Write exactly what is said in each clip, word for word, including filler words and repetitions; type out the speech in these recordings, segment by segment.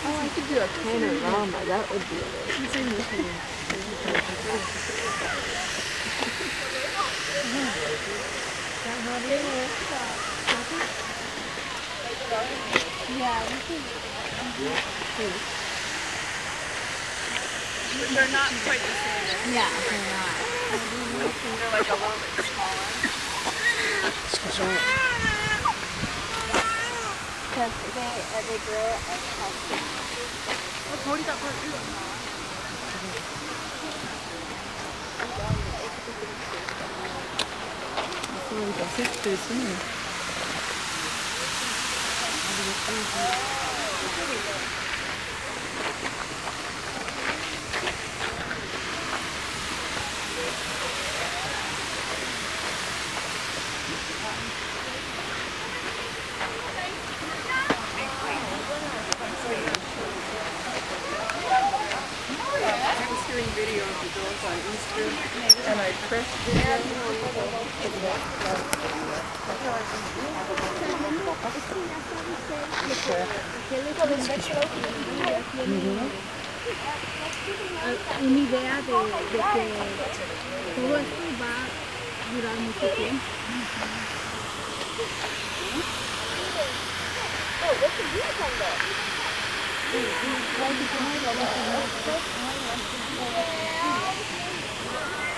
Oh, I could do a panorama. That would be amazing. Yeah, we can. They're not quite the same. Yeah, they're not. They're like a little bit smaller. Because they, uh, they grow as healthy. Oh, Cody got part two. Video of the girls on Easter, and I pressed video. Una idea de, de que todo esto va a durar mucho tiempo.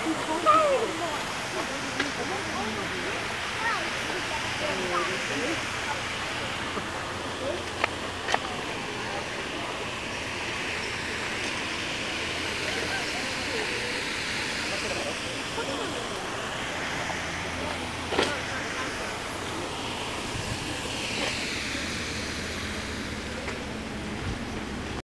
Oh,